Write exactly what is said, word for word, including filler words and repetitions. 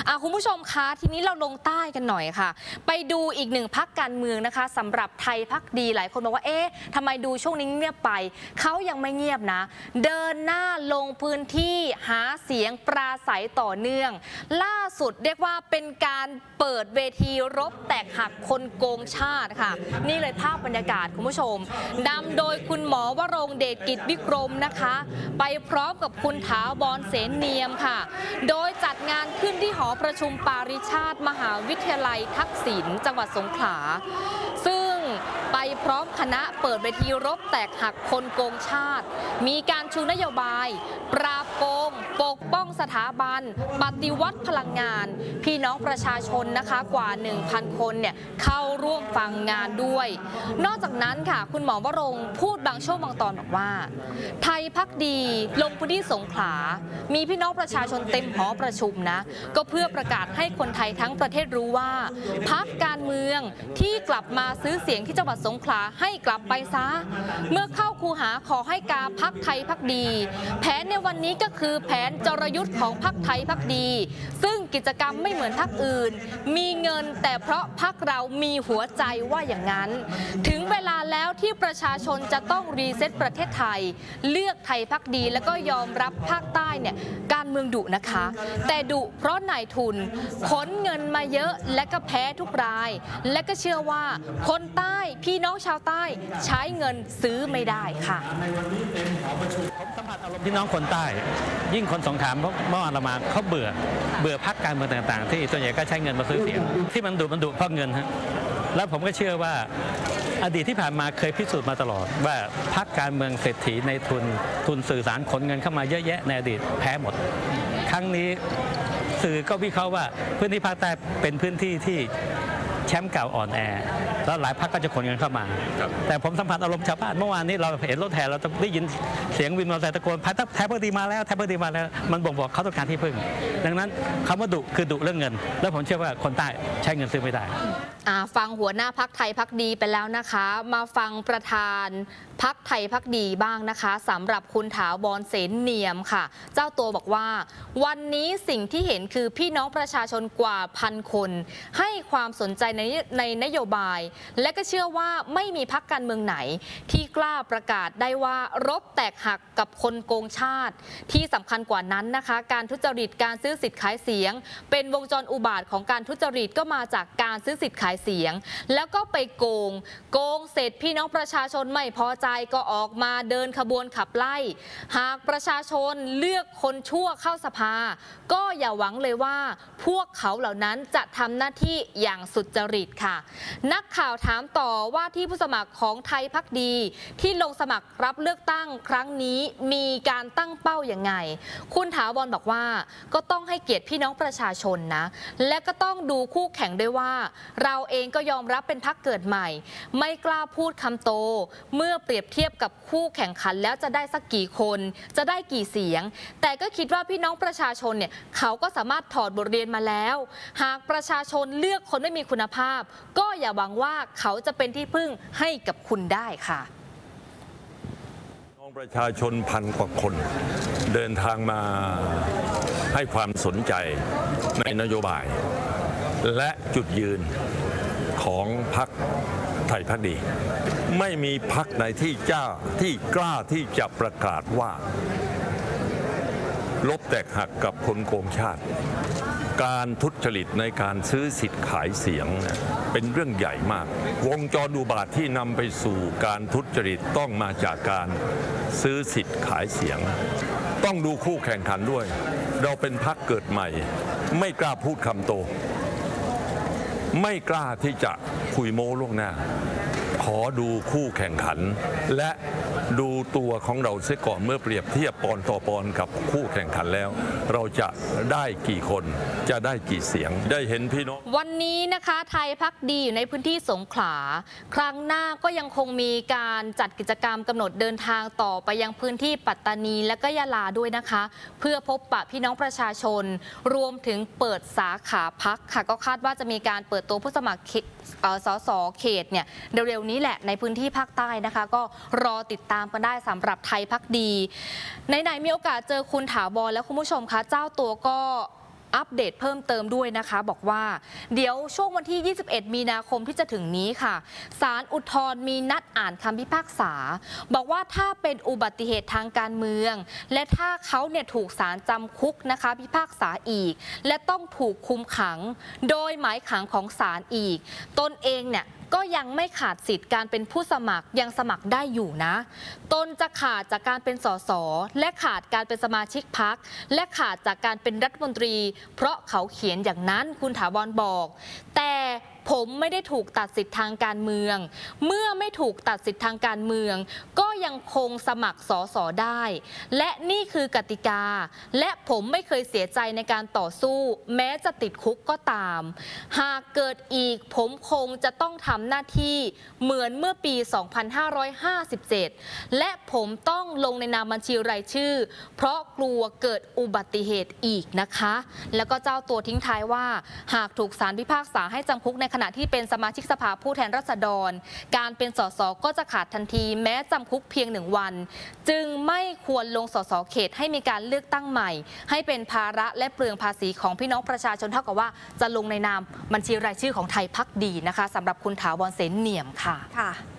อ่ะคุณผู้ชมคะทีนี้เราลงใต้กันหน่อยค่ะไปดูอีกหนึ่งพรรคการเมืองนะคะสำหรับไทยพักดีหลายคนบอกว่าเอ๊ะทำไมดูช่วงนี้เงียบไปเขายังไม่เงียบนะเดินหน้าลงพื้นที่หาเสียงปราศัยต่อเนื่องล่าสุดเรียกว่าเป็นการเปิดเวทีรบแตกหักคนโกงชาติค่ะนี่เลยภาพบรรยากาศคุณผู้ชมนำโดยคุณหมอวรงค์เดชกิจวิกรมนะคะไปพร้อมกับคุณถาวรเสนเนียมค่ะโดยจัดงานขึ้นที่หอประชุมปาริชาติมหาวิทยาลัยทักษิณจังหวัดสงขลาซึ่งไปพร้อมคณะเปิดเวทีรบแตกหักคนโกงชาติมีการชูนโยบายปราบโกงปกป้องสถาบันปฏิวัติพลังงานพี่น้องประชาชนนะคะกว่า หนึ่งพัน คนเนี่ยเข้าร่วมฟังงานด้วยนอกจากนั้นค่ะคุณหมอวรงค์พูดบางช่วงบางตอนบอกว่าไทยพักดีลงพื้นที่สงขลามีพี่น้องประชาชนเต็มหอประชุมนะก็เพื่อประกาศให้คนไทยทั้งประเทศรู้ว่าพรรคการเมืองที่กลับมาซื้อเสียงที่จังหวัดสงขลาให้กลับไปซะเมื่อเข้าคูหาขอให้กาพรรคไทยพักดีแผนในวันนี้ก็คือแผนจรยุทธ์ของพรรคไทยพักดีซึ่งกิจกรรมไม่เหมือนพรรคอื่นมีเงินแต่เพราะพรรคเรามีหัวใจว่าอย่างนั้นถึงเวลาแล้วที่ประชาชนจะต้องรีเซ็ตประเทศไทยเลือกไทยพักดีแล้วก็ยอมรับภาคใต้เนี่ยการเมืองดุนะคะแต่ดุเพราะนายทุนขนเงินมาเยอะและก็แพ้ทุกรายและก็เชื่อว่าคนใต้พี่น้องชาวใต้ใช้เงินซื้อไม่ได้ค่ะผมสัมผัสอารมณ์พี่น้องคนใต้ยิ่งคนสงขลาเมื่อวานเรามาเขาเบื่อเบื่อพรรคการเมืองต่างๆที่ส่วนใหญ่ก็ใช้เงินมาซื้อเสียงที่มันดุมันดุเพราะเงินฮะแล้วผมก็เชื่อว่าอดีตที่ผ่านมาเคยพิสูจน์มาตลอดว่าพรรคการเมืองเศรษฐีในทุนทุนสื่อสารขนเงินเข้ามาเยอะแยะในอดีตแพ้หมดครั้งนี้สื่อก็วิเคราะห์ว่าพื้นที่ภาคใต้เป็นพื้นที่ที่แชมป์เก่าอ่อนแอแล้วหลายพรรคก็จะขนเงินเข้ามาแต่ผมสัมผัสอารมณ์ชาวบ้านเมื่อวานนี้เราเห็นรถแห่เราได้ยินเสียงวินมอเตอร์ไซค์ตะโกนพัดแทบพอดีมาแล้วแทบพอดีมาแล้วมันบ่งบอกเขาต้องการที่พึ่งดังนั้นคำว่าดุคือดุเรื่องเงินแล้วผมเชื่อว่าคนใต้ใช้เงินซื้อไม่ได้ฟังหัวหน้าพรรคไทยพักดีไปแล้วนะคะมาฟังประธานพรรคไทยพักดีบ้างนะคะสำหรับคุณถาวรเสนเนียมค่ะเจ้าตัวบอกว่าวันนี้สิ่งที่เห็นคือพี่น้องประชาชนกว่าพันคนให้ความสนใจในในนโยบายและก็เชื่อว่าไม่มีพรรคการเมืองไหนที่กล้าประกาศได้ว่ารบแตกหักกับคนโกงชาติที่สำคัญกว่านั้นนะคะการทุจริตการซื้อสิทธิ์ขายเสียงเป็นวงจรอุบาทของการทุจริตก็มาจากการซื้อสิทธิ์ขายเสียงแล้วก็ไปโกงโกงเสร็จพี่น้องประชาชนไม่พอใจก็ออกมาเดินขบวนขับไล่หากประชาชนเลือกคนชั่วเข้าสภาก็อย่าหวังเลยว่าพวกเขาเหล่านั้นจะทำหน้าที่อย่างสุจริตค่ะนักข่าวถามต่อว่าที่ผู้สมัครของไทยพักดีที่ลงสมัครรับเลือกตั้งครั้งนี้มีการตั้งเป้าอย่างไงคุณถาวรบอกว่าก็ต้องให้เกียรติพี่น้องประชาชนนะและก็ต้องดูคู่แข่งด้วยว่าเราเองก็ยอมรับเป็นพรรคเกิดใหม่ไม่กล้าพูดคำโตเมื่อเปรียบเทียบกับคู่แข่งขันแล้วจะได้สักกี่คนจะได้กี่เสียงแต่ก็คิดว่าพี่น้องประชาชนเนี่ยเขาก็สามารถถอดบทเรียนมาแล้วหากประชาชนเลือกคนไม่มีคุณภาพก็อย่าหวังว่าเขาจะเป็นที่พึ่งให้กับคุณได้ค่ะน้องประชาชนพันกว่าคนเดินทางมาให้ความสนใจในนโยบายและจุดยืนของพรรคไทยพักดีไม่มีพรรคไหนที่เจ้าที่กล้าที่จะประกาศว่าลบแตกหักกับคนโกงชาติการทุจริตในการซื้อสิทธิ์ขายเสียงเป็นเรื่องใหญ่มากวงจรอุบาทที่นำไปสู่การทุจริตต้องมาจากการซื้อสิทธิ์ขายเสียงต้องดูคู่แข่งขันด้วยเราเป็นพรรคเกิดใหม่ไม่กล้าพูดคำโตไม่กล้าที่จะคุยโม้ล่วงหน้าขอดูคู่แข่งขันและดูตัวของเราเสียก่อนเมื่อเปรียบเทียบปอนต่อปอนกับคู่แข่งขันแล้วเราจะได้กี่คนจะได้กี่เสียงได้เห็นพี่น้องวันนี้นะคะไทยพักดีอยู่ในพื้นที่สงขลาครั้งหน้าก็ยังคงมีการจัดกิจกรรมกำหนดเดินทางต่อไปยังพื้นที่ปัตตานีและก็ยะลาด้วยนะคะเพื่อพบปะพี่น้องประชาชนรวมถึงเปิดสาขาพักค่ะก็คาดว่าจะมีการเปิดตัวผู้สมัครสสเขตเนี่ยเร็วๆนี้แหละในพื้นที่ภาคใต้นะคะก็รอติดตามกันได้สำหรับไทยพักดีไหนๆมีโอกาสเจอคุณถาวรแล้วคุณผู้ชมคะเจ้าตัวก็อัปเดตเพิ่มเติมด้วยนะคะบอกว่าเดี๋ยวช่วงวันที่ ยี่สิบเอ็ด มีนาคมที่จะถึงนี้ค่ะศาลอุทธรณ์มีนัดอ่านคำพิพากษาบอกว่าถ้าเป็นอุบัติเหตุทางการเมืองและถ้าเขาเนี่ยถูกศาลจำคุกนะคะพิพากษาอีกและต้องถูกคุมขังโดยหมายขังของศาลอีกตนเองเนี่ยก็ยังไม่ขาดสิทธิ์การเป็นผู้สมัครยังสมัครได้อยู่นะตนจะขาดจากการเป็นสสและขาดการเป็นสมาชิกพรรคและขาดจากการเป็นรัฐมนตรีเพราะเขาเขียนอย่างนั้นคุณถาวรบอกแต่ผมไม่ได้ถูกตัดสิทธิ์ทางการเมืองเมื่อไม่ถูกตัดสิทธิ์ทางการเมืองก็ยังคงสมัครสสได้และนี่คือกติกาและผมไม่เคยเสียใจในการต่อสู้แม้จะติดคุกก็ตามหากเกิดอีกผมคงจะต้องทำหน้าที่เหมือนเมื่อปี สองพันห้าร้อยห้าสิบเจ็ด และผมต้องลงในนามบัญชีรายชื่อเพราะกลัวเกิดอุบัติเหตุอีกนะคะแล้วก็เจ้าตัวทิ้งท้ายว่าหากถูกศาลพิพากษาให้จำคุกในขณะที่เป็นสมาชิกสภาผู้แทนราษฎรการเป็นสสก็จะขาดทันทีแม้จำคุกเพียงหนึ่งวันจึงไม่ควรลงสสเขตให้มีการเลือกตั้งใหม่ให้เป็นภาระและเปลืองภาษีของพี่น้องประชาชนเท่ากับว่าจะลงในนามบัญชีรายชื่อของไทยพักดีนะคะสำหรับคุณถาวร เสนเนียมค่ะ